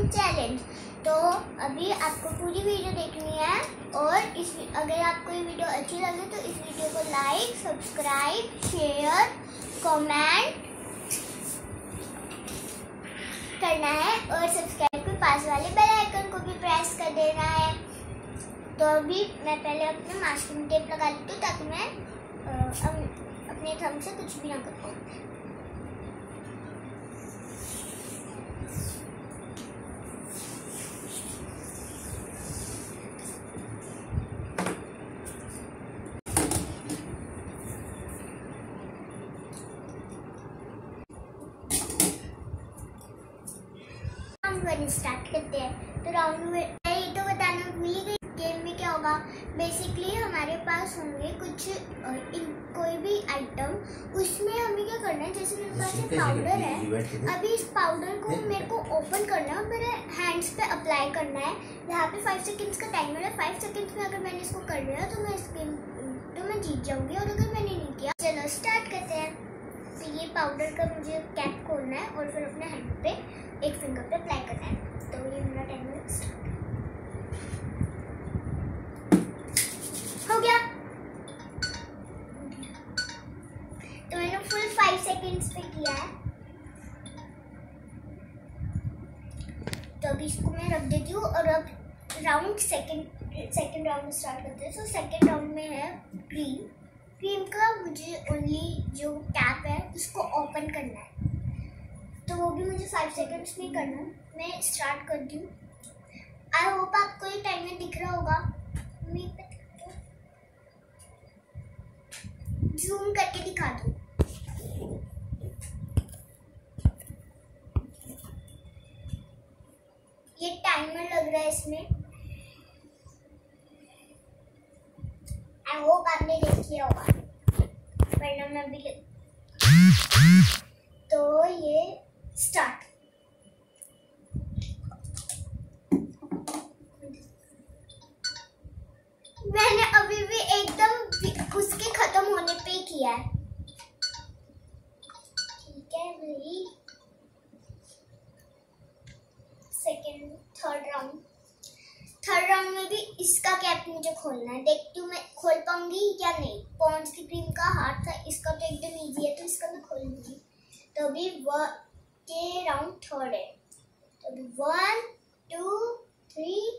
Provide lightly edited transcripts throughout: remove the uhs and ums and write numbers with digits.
Challenge. तो अभी आपको पूरी वीडियो देखनी है और अगर आपको ये वीडियो अच्छी लगे तो इस वीडियो को लाइक, सब्सक्राइब, शेयर, कमेंट करना है और सब्सक्राइब के पास वाले बेल आइकन को भी प्रेस कर देना है। तो अभी मैं पहले अपने मास्किंग टेप लगा लेती हूँ ताकि मैं अपने थंब से कुछ भी ना कर पाऊँ। स्टार्ट करते हैं। तो राउंड में ये तो बताना भूल गई, गेम में क्या होगा। बेसिकली हमारे पास होंगे कुछ कोई भी आइटम, उसमें हमें क्या करना है, जैसे मेरे पास एक पाउडर है, अभी इस पाउडर को मेरे को ओपन करना है और मेरे हैंड्स पे अप्लाई करना है। यहाँ पे 5 सेकेंड्स का टाइमर है। 5 सेकेंड्स में अगर मैंने इसको कर लिया तो मैं जीत जाऊंगी, और अगर मैंने नहीं किया, चलो स्टार्ट करते हैं। तो ये पाउडर का मुझे कैप खोलना है और फिर अपने हैंड पे एक फिंगर पे अप्लाई करना है। तो ये मेरा टाइमर स्टार्ट हो गया। तो मैंने फुल 5 सेकेंड्स पे किया है। तो अभी इसको मैं रख देती हूँ और अब सेकंड राउंड स्टार्ट करते हैं। तो सेकंड राउंड में है क्रीम का मुझे ओनली जो कैप है उसको ओपन करना है। तो वो भी मुझे 5 सेकेंड्स में करना है। मैं स्टार्ट करती हूँ। आई होप आपको ये टाइमर दिख रहा होगा। जूम करके दिखा दूँ। ये टाइमर लग रहा है इसमें। आई होप आपने देख लिया होगा, वरना मैं भी तो ये स्टार्ट। मैंने अभी भी एकदम उसके खत्म होने पे ही किया है। ठीक है भाई। थर्ड राउंड में भी इसका कैप मुझे खोलना है। देखती हूँ मैं खोल पाऊंगी या नहीं। पॉन्ड्स की क्रीम का हाथ था, इसका तो एकदम इजी है, तो इसका मैं खोल लूंगी। तो अभी ये राउंड थर्ड है। तो अभी 1 2 3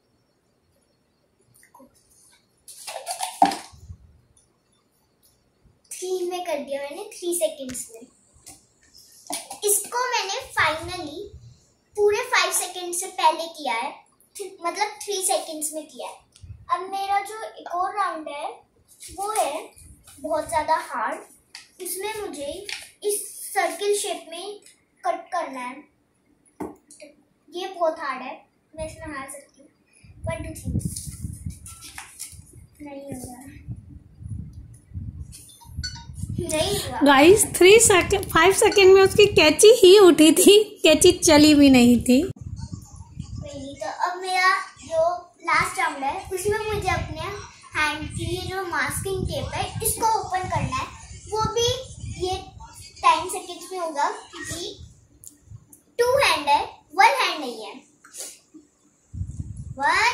3 में कर दिया मैंने 3 सेकेंड्स में। इसको मैंने फाइनली पूरे 5 सेकेंड से पहले किया है, मतलब 3 सेकेंड्स में किया है। अब मेरा जो एक और राउंड है वो है बहुत ज़्यादा हार्ड। उसमें मुझे इस सर्किल शेप में कट करना है। ये बहुत हार्ड है, मैं इसमें हार सकती हूँ। 1 2 3 नहीं हुआ गाइस। 5 सेकेंड में उसकी कैची ही उठी थी, कैची चली भी नहीं थी। तो अब मेरा जो लास्ट राउंड है उसमें मुझे अपने हैंड की जो मास्किंग टेप है इसको ओपन करना है। वो भी ये 10 सेकेंड्स में होगा, क्योंकि 2 हैंड है, 1 हैंड नहीं है। 1